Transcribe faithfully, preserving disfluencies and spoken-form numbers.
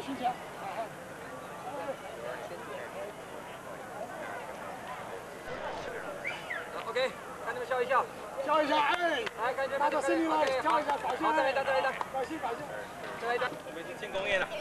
心情。 OK， 看你们笑一笑， 笑一笑，哎， 来，感觉大家心里来，笑一下，高兴， 好，再来一张，再来一张， 感谢感谢， 再来一张。 我们已经建工业了。